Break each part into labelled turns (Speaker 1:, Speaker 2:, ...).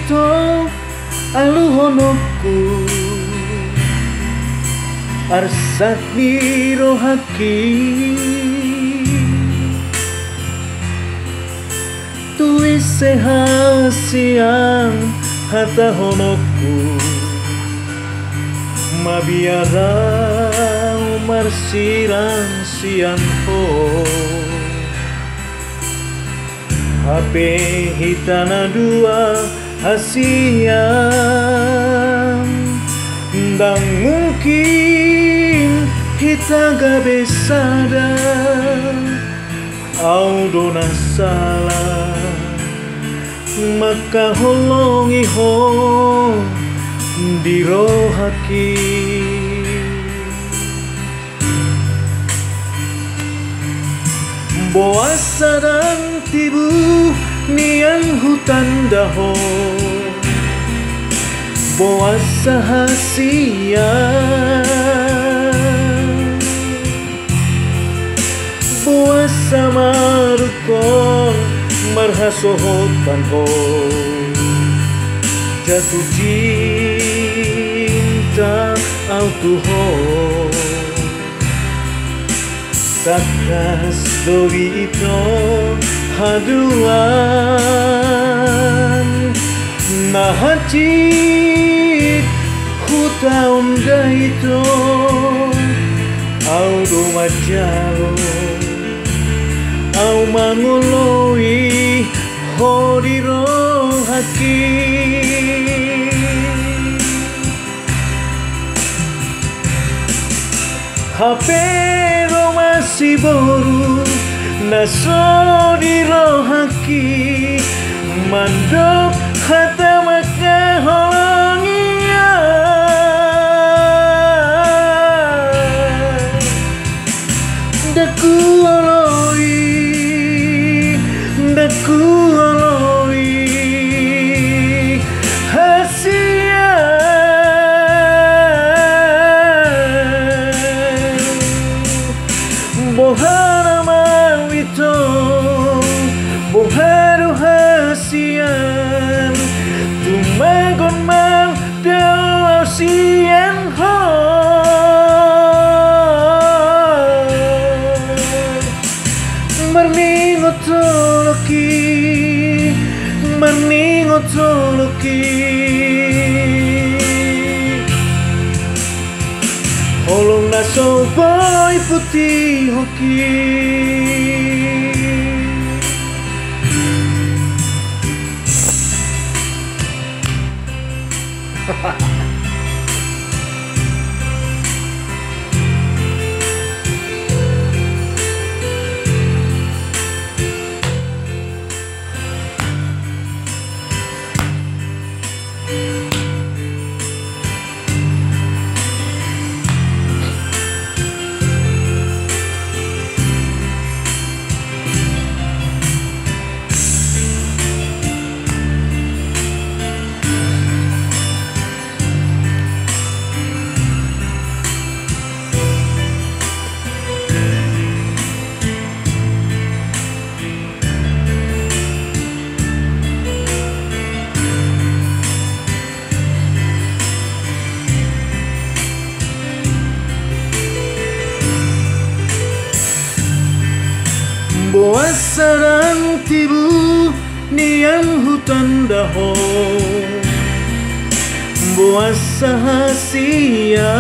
Speaker 1: ito aluhonoku arsak biro haki tuis sehasiang hata honoku mabiara marsiran sian ho HP hitana dua hasiang dan mungkin kita gak besada audona salah maka holongi ho di rohaki boasa dan tibu nian hutan daho boasa hasia boasa marukon marhasohotan ho jatuh cinta autuho takas dogi ito haduan nahacit hutaon ito au dumajalo au manguloi hodiro haki HP masih boru naso di rohaki mandok hata maka holongia daku oloi hasia bohara mawito boharu hasian tumagon mau daw sian ho marningotoloki holong naso boy putih hoki boasa dan tibu nian hutan daho boasa hasia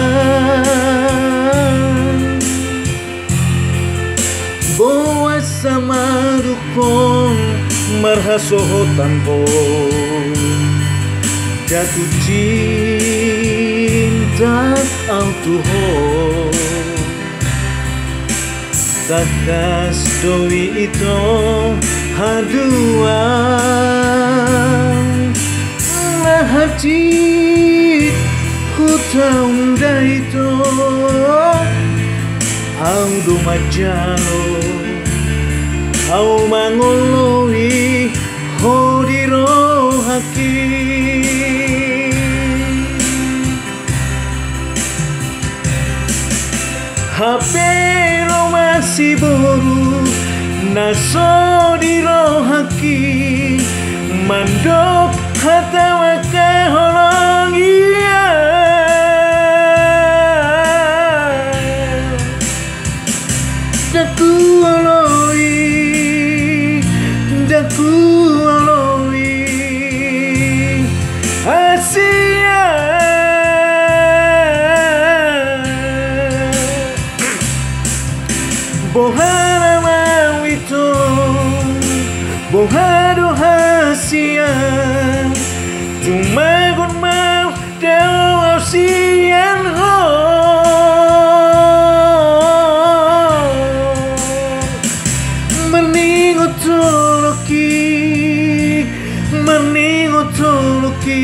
Speaker 1: boasa marukon marhasohotan ho jatuh cinta autuho takas doi ito haduan nahacit hutaon ito au dumajalo au mangoloi hodiro haki HP masih boru naso di rohaki mandok hatawa holongia daku aloi Asia Bohara mawito Bohado hasia Tumagon mau daw sian ho Meningot toloki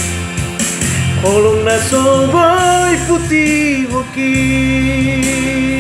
Speaker 1: Kolong na soboy putih hoki